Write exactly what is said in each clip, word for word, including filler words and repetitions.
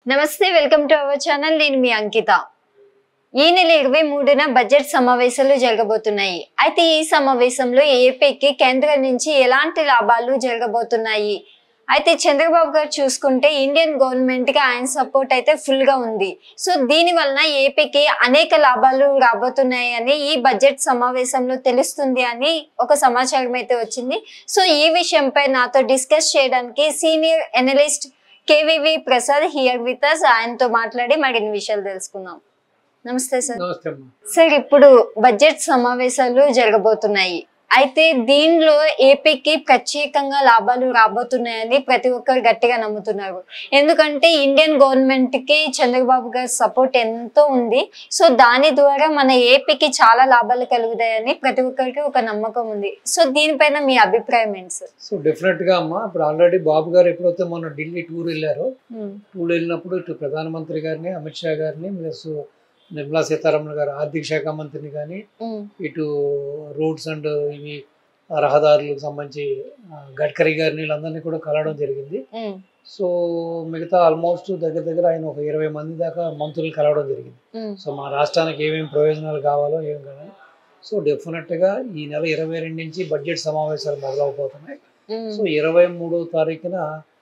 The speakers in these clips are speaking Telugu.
నమస్తే వెల్కమ్ టు అవర్ ఛానల్ నేను మీ అంకిత ఈ నెల ఇరవై మూడున బడ్జెట్ సమావేశాలు జరగబోతున్నాయి అయితే ఈ సమావేశంలో ఏపీకి కేంద్రం నుంచి ఎలాంటి లాభాలు జరగబోతున్నాయి అయితే చంద్రబాబు గారు చూసుకుంటే ఇండియన్ గవర్నమెంట్ కి ఆయన సపోర్ట్ అయితే ఫుల్ గా ఉంది సో దీని వలన ఏపీకి అనేక లాభాలు రాబోతున్నాయి అని ఈ బడ్జెట్ సమావేశంలో తెలుస్తుంది అని ఒక సమాచారం అయితే వచ్చింది సో ఈ విషయంపై నాతో డిస్కస్ చేయడానికి senior analyst K V V Prasad here with us ఆయనతో మాట్లాడి మరిన్ని విషయాలు తెలుసుకుందాం నమస్తే సార్ నమస్తే సార్ ఇప్పుడు బడ్జెట్ సమావేశాలు జరగబోతున్నాయి అయితే దీనిలో ఏపీకి ప్రత్యేకంగా లాభాలు రాబోతున్నాయని ప్రతి ఒక్కరు గట్టిగా నమ్ముతున్నారు ఎందుకంటే ఇండియన్ గవర్నమెంట్ కి చంద్రబాబు గారి సపోర్ట్ ఎంతో ఉంది సో దాని ద్వారా మన ఏపీకి చాలా లాభాలు కలుగుతాయని ప్రతి ఒక్కరికి ఒక నమ్మకం ఉంది సో దీనిపైన మీ అభిప్రాయం ఏంటి సార్? సో డెఫినెట్ గా అమ్మా ఇప్పుడు ఆల్రెడీ బాబు గారు ఎప్పుడైతే మొన్న ఢిల్లీ టూర్ వెళ్ళారో టూర్ వెళ్ళినప్పుడు ఇటు ప్రధానమంత్రి గారిని అమిత్ షా గారిని ప్లస్ నిర్మలా సీతారామన్ గారు ఆర్థిక శాఖ మంత్రిని కానీ ఇటు రోడ్స్ అండ్ ఇవి రహదారులకు సంబంధించి గడ్కరీ గారిని వీళ్ళందరినీ కూడా కలవడం జరిగింది. సో మిగతా ఆల్మోస్ట్ దగ్గర దగ్గర ఆయన ఒక ఇరవై మంది దాకా మంత్రులు కలవడం జరిగింది. సో మా రాష్ట్రానికి ఏమేమి ప్రయోజనాలు కావాలో ఏం కావాలి సో డెఫినెట్ గా ఈ నెల ఇరవై రెండు నుంచి బడ్జెట్ సమావేశాలు మొదలవబోతున్నాయి. సో ఇరవై మూడో తారీఖున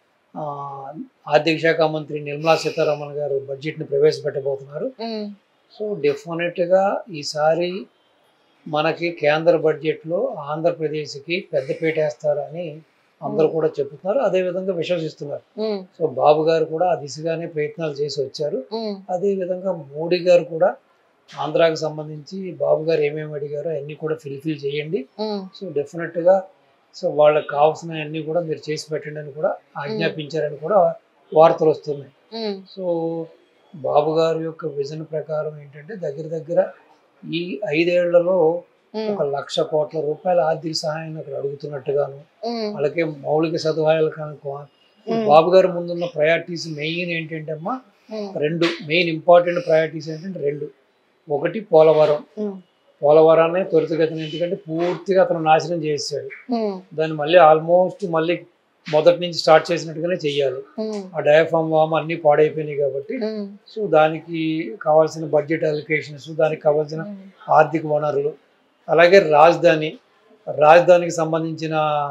ఆర్థిక శాఖ మంత్రి నిర్మలా సీతారామన్ గారు బడ్జెట్ ని ప్రవేశపెట్టబోతున్నారు. సో డెఫినెట్ గా ఈసారి మనకి కేంద్ర బడ్జెట్ లో ఆంధ్రప్రదేశ్కి పెద్దపీట వేస్తారని అందరూ కూడా చెప్తున్నారు, అదే విధంగా విశ్వసిస్తున్నారు. సో బాబు గారు కూడా ఆ దిశగానే ప్రయత్నాలు చేసి వచ్చారు. అదే విధంగా మోడీ గారు కూడా ఆంధ్రాకి సంబంధించి బాబు గారు ఏమేమి అడిగారో అన్ని కూడా ఫిల్ఫిల్ చేయండి, సో డెఫినెట్ గా సో వాళ్ళకి కావాల్సిన అన్ని కూడా మీరు చేసి పెట్టండి అని కూడా ఆజ్ఞాపించారని కూడా వార్తలు వస్తున్నాయి. సో బాబు గారి యొక్క విజన్ ప్రకారం ఏంటంటే దగ్గర దగ్గర ఈ ఐదేళ్లలో ఒక లక్ష కోట్ల రూపాయల ఆర్థిక సహాయాన్ని అక్కడ అడుగుతున్నట్టుగాను అలాగే మౌలిక సదుపాయాలు కనుక బాబు గారు ముందున్న ప్రయారిటీస్ మెయిన్ ఏంటంటే అమ్మా రెండు మెయిన్ ఇంపార్టెంట్ ప్రయారిటీస్ ఏంటంటే రెండు. ఒకటి పోలవరం, పోలవరాన్ని త్వరితగతిన ఎందుకంటే పూర్తిగా అతను నాశనం చేసాడు, దాన్ని మళ్ళీ ఆల్మోస్ట్ మళ్ళీ మొదటి నుంచి స్టార్ట్ చేసినట్టుగానే చెయ్యాలి. ఆ డయాఫామ్ వామ్ అన్ని పాడైపోయినాయి కాబట్టి సో దానికి కావాల్సిన బడ్జెట్ అలికేషన్స్, దానికి కావాల్సిన ఆర్థిక వనరులు, అలాగే రాజధాని రాజధానికి సంబంధించిన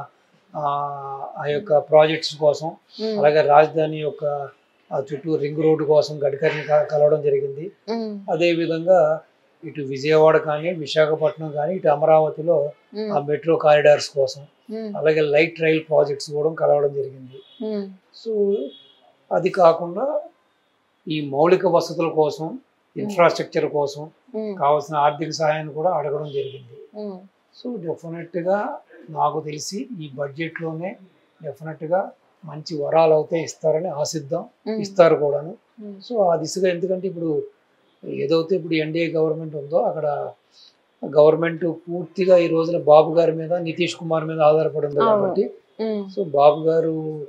ఆ యొక్క ప్రాజెక్ట్స్ కోసం, అలాగే రాజధాని యొక్క చుట్టూ రింగ్ రోడ్డు కోసం గడ్కరీని కలవడం జరిగింది. అదే విధంగా ఇటు విజయవాడ కానీ విశాఖపట్నం కానీ ఇటు అమరావతిలో ఆ మెట్రో కారిడార్స్ కోసం, అలాగే లైట్ రైల్ ప్రాజెక్ట్స్ కూడా కలవడం జరిగింది. సో అది కాకుండా ఈ మౌలిక వసతుల కోసం ఇన్ఫ్రాస్ట్రక్చర్ కోసం కావాల్సిన ఆర్థిక సహాయాన్ని కూడా అడగడం జరిగింది. సో డెఫినెట్ గా నాకు తెలిసి ఈ బడ్జెట్ లోనే డెఫినెట్ గా మంచి వరాలు అయితే ఇస్తారని ఆశిద్దాం, ఇస్తారు కూడాను. సో ఆ దిశగా ఎందుకంటే ఇప్పుడు ఏదైతే ఇప్పుడు ఎన్డీఏ గవర్నమెంట్ ఉందో అక్కడ గవర్నమెంట్ పూర్తిగా ఈ రోజున బాబు గారి మీద నితీష్ కుమార్ మీద ఆధారపడి ఉంది కాబట్టి సో బాబు గారు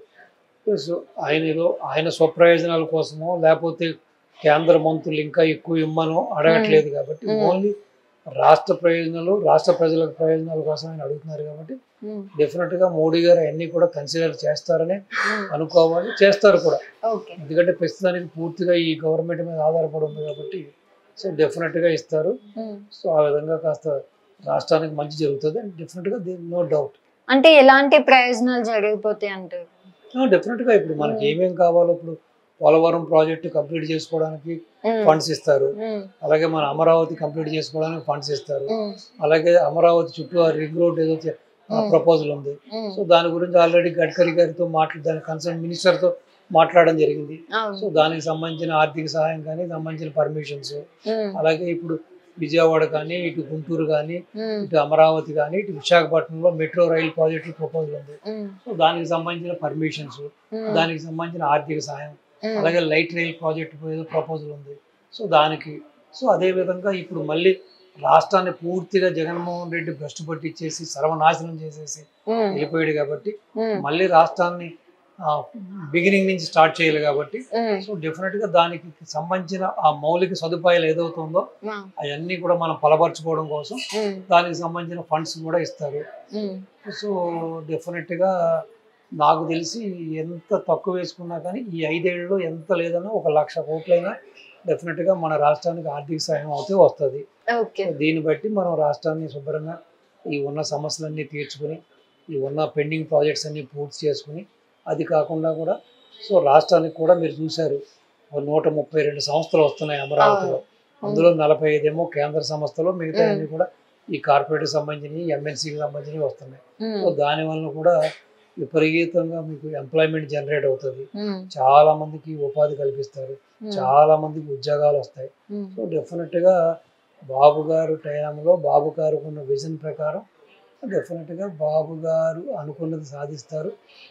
ఆయన ఏదో ఆయన స్వప్రయోజనాల కోసమో లేకపోతే కేంద్ర మంత్రులు ఇంకా ఎక్కువ ఇమ్మనో అడగట్లేదు కాబట్టి ఓన్లీ రాష్ట్ర ప్రయోజనాలు రాష్ట్ర ప్రజల ప్రయోజనాల కోసం ఆయన అడుగుతున్నారు కాబట్టి డెఫినెట్ గా మోడీ గారు అన్ని కూడా కన్సిడర్ చేస్తారని అనుకోవాలి, చేస్తారు కూడా. ఎందుకంటే ప్రస్తుతానికి పూర్తిగా ఈ గవర్నమెంట్ మీద ఆధారపడి ఉంది కాబట్టి సో డెఫినెట్ గా ఇస్తారు. సో ఆ విధంగా కాస్త రాష్ట్రానికి మంచి జరుగుతుంది డెఫినెట్ గా, నో డౌట్. అంటే ఎలాంటి ప్రయోజనాలు జరిగిపోతాయి అంటారు? డెఫినెట్ గా ఇప్పుడు మనకి ఏమేమి కావాలో ఇప్పుడు పోలవరం ప్రాజెక్టు కంప్లీట్ చేసుకోవడానికి ఫండ్స్ ఇస్తారు, అలాగే మన అమరావతి కంప్లీట్ చేసుకోవడానికి ఫండ్స్ ఇస్తారు, అలాగే అమరావతి చుట్టూ ఆ రింగ్ రోడ్ ఏదో ప్రపోజల్ ఉంది. సో దాని గురించి ఆల్రెడీ గడ్కరీ గారితో మాట్లాడి దాని కన్సర్న్ మినిస్టర్ తో మాట్లాడడం జరిగింది. సో దానికి సంబంధించిన ఆర్థిక సహాయం కానీ సంబంధించిన పర్మిషన్స్, అలాగే ఇప్పుడు విజయవాడ కానీ ఇటు గుంటూరు కానీ ఇటు అమరావతి కానీ ఇటు విశాఖపట్నంలో మెట్రో రైల్ ప్రాజెక్టు ప్రపోజల్ ఉంది. సో దానికి సంబంధించిన పర్మిషన్స్, దానికి సంబంధించిన ఆర్థిక సహాయం, అలాగే లైట్ రైల్ ప్రాజెక్టు ఏదో ప్రపోజల్ ఉంది. సో దానికి సో అదే విధంగా ఇప్పుడు మళ్ళీ రాష్ట్రాన్ని పూర్తిగా జగన్మోహన్ రెడ్డి భ్రష్టు పట్టించేసి సర్వనాశనం చేసేసి వెళ్ళిపోయాడు కాబట్టి మళ్ళీ రాష్ట్రాన్ని బిగినింగ్ నుంచి స్టార్ట్ చేయాలి కాబట్టి సో డెఫినెట్ గా దానికి సంబంధించిన ఆ మౌలిక సదుపాయాలు ఏదవుతుందో అవన్నీ కూడా మనం బలపరచుకోవడం కోసం దానికి సంబంధించిన ఫండ్స్ కూడా ఇస్తారు. సో డెఫినెట్ గా నాకు తెలిసి ఎంత తక్కువ వేసుకున్నా కానీ ఈ ఐదేళ్లలో ఎంత లేదన్నా ఒక లక్ష కోట్లైనా డెఫినెట్గా మన రాష్ట్రానికి ఆర్థిక సహాయం అవుతే వస్తుంది. దీన్ని బట్టి మనం రాష్ట్రాన్ని శుభ్రంగా ఈ ఉన్న సమస్యలన్నీ తీర్చుకుని ఈ ఉన్న పెండింగ్ ప్రాజెక్ట్స్ అన్నీ పూర్తి చేసుకుని, అది కాకుండా కూడా సో రాష్ట్రానికి కూడా మీరు చూశారు నూట ముప్పై రెండు సంస్థలు వస్తున్నాయి అమరావతిలో. అందులో నలభై ఐదు ఏమో కేంద్ర సంస్థలు, మిగతా అన్ని కూడా ఈ కార్పొరేట్ సంబంధించినవి ఎంఎన్సీకి సంబంధించినవి వస్తున్నాయి. సో దానివల్ల కూడా విపరీతంగా మీకు ఎంప్లాయ్మెంట్ జనరేట్ అవుతుంది, చాలా మందికి ఉపాధి కల్పిస్తారు, చాలా మందికి ఉద్యోగాలు వస్తాయి. సో డెఫినెట్ గా బాబు గారు టైంలో బాబు గారు ఉన్న విజన్ ప్రకారం డెఫినెట్ గా బాబు గారు అనుకున్నది సాధిస్తారు.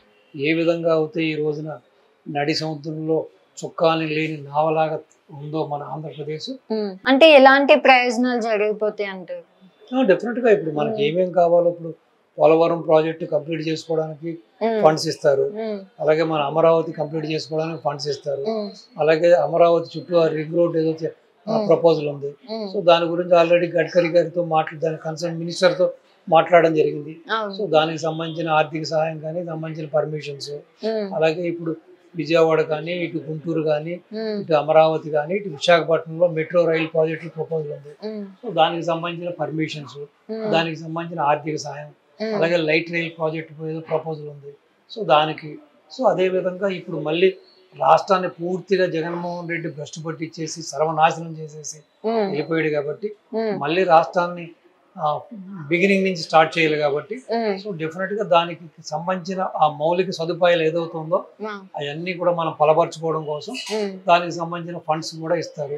ఏ విధంగా అయితే ఈ రోజున నడి సముద్రంలో చుక్కాని లేని నావలాగా ఉందో మన ఆంధ్రప్రదేశ్, అంటే ఎలాంటి ప్రయోజనాలు జరిగిపోతాయి అంటారు? డెఫినెట్ గా ఇప్పుడు మనకి ఏమేం కావాలో, ఇప్పుడు పోలవరం ప్రాజెక్టు కంప్లీట్ చేసుకోవడానికి ఫండ్స్ ఇస్తారు, అలాగే మన అమరావతి కంప్లీట్ చేసుకోవడానికి ఫండ్స్ ఇస్తారు, అలాగే అమరావతి చుట్టూ ఆ రింగ్ రోడ్ ఏదో ప్రపోజల్ ఉంది. సో దాని గురించి ఆల్రెడీ గడ్కరీ గారితో మాట్లాడి దాని కన్సర్న్ మినిస్టర్ తో మాట్లాడడం జరిగింది. సో దానికి సంబంధించిన ఆర్థిక సహాయం కానీ సంబంధించిన పర్మిషన్స్, అలాగే ఇప్పుడు విజయవాడ కానీ ఇటు గుంటూరు కానీ ఇటు అమరావతి కానీ ఇటు విశాఖపట్నంలో మెట్రో రైల్ ప్రాజెక్టు ప్రపోజల్ ఉంది. సో దానికి సంబంధించిన పర్మిషన్స్, దానికి సంబంధించిన ఆర్థిక సహాయం, అలాగే లైట్ రైల్ ప్రాజెక్టు ఏదో ప్రపోజల్ ఉంది. సో దానికి సో అదే విధంగా ఇప్పుడు మళ్ళీ రాష్ట్రాన్ని పూర్తిగా జగన్మోహన్ రెడ్డి భ్రష్టు పట్టించేసి సర్వనాశనం చేసేసి వెళ్ళిపోయాడు కాబట్టి మళ్ళీ రాష్ట్రాన్ని బిగినింగ్ నుంచి స్టార్ట్ చేయాలి కాబట్టి సో డెఫినెట్ గా దానికి సంబంధించిన ఆ మౌలిక సదుపాయాలు ఏదవుతుందో అవన్నీ కూడా మనం బలపరచుకోవడం కోసం దానికి సంబంధించిన ఫండ్స్ కూడా ఇస్తారు.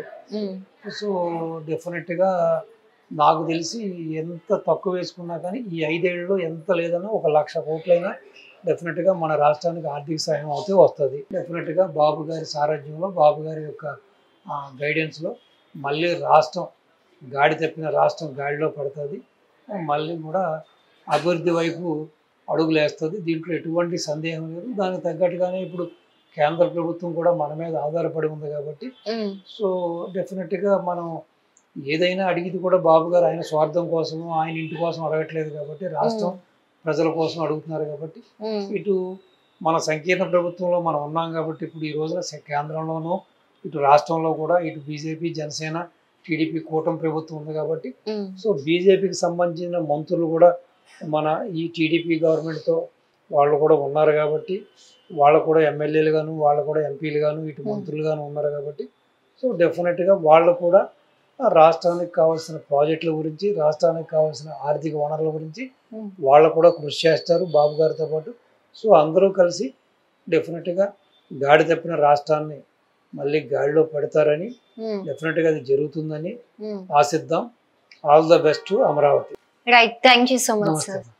సో డెఫినెట్ గా నాకు తెలిసి ఎంత తక్కువ వేసుకున్నా కానీ ఈ ఐదేళ్లలో ఎంత లేదన్నా ఒక లక్ష కోట్లైనా డెఫినెట్ గా మన రాష్ట్రానికి ఆర్థిక సహాయం అవుతే వస్తుంది. డెఫినెట్ గా బాబు గారి సారథ్యంలో బాబు గారి యొక్క గైడెన్స్ లో మళ్ళీ రాష్ట్రం గాడి తప్పిన రాష్ట్రం గాడిలో పడుతుంది, మళ్ళీ కూడా అభివృద్ధి వైపు అడుగులు వేస్తుంది. దీంట్లో ఎటువంటి సందేహం లేదు. దానికి తగ్గట్టుగానే ఇప్పుడు కేంద్ర ప్రభుత్వం కూడా మన మీద ఆధారపడి ఉంది కాబట్టి సో డెఫినెట్గా మనం ఏదైనా అడిగితే కూడా బాబు గారు ఆయన స్వార్థం కోసం ఆయన ఇంటి కోసం అడగట్లేదు కాబట్టి రాష్ట్రం ప్రజల కోసం అడుగుతున్నారు కాబట్టి ఇటు మన సంకీర్ణ ప్రభుత్వంలో మనం ఉన్నాం కాబట్టి ఇప్పుడు ఈ రోజున కేంద్రంలోనూ ఇటు రాష్ట్రంలో కూడా ఇటు బీజేపీ జనసేన టీడీపీ కూటమి ప్రభుత్వం ఉంది కాబట్టి సో బీజేపీకి సంబంధించిన మంత్రులు కూడా మన ఈ టీడీపీ గవర్నమెంట్తో వాళ్ళు కూడా ఉన్నారు కాబట్టి వాళ్ళు కూడా ఎమ్మెల్యేలు గాను వాళ్ళు కూడా ఎంపీలు గాను ఇటు మంత్రులు గాను ఉన్నారు కాబట్టి సో డెఫినెట్గా వాళ్ళు కూడా రాష్ట్రానికి కావాల్సిన ప్రాజెక్టుల గురించి రాష్ట్రానికి కావాల్సిన ఆర్థిక వనరుల గురించి వాళ్ళు కూడా కృషి చేస్తారు బాబు గారితో పాటు. సో అందరూ కలిసి డెఫినెట్గా గాడి తప్పిన రాష్ట్రాన్ని మళ్ళీ గాడిలో పెడతారని డెఫినెట్గా అది జరుగుతుందని ఆశిద్దాం. All the best Amaravati. Right, thank you so much sir.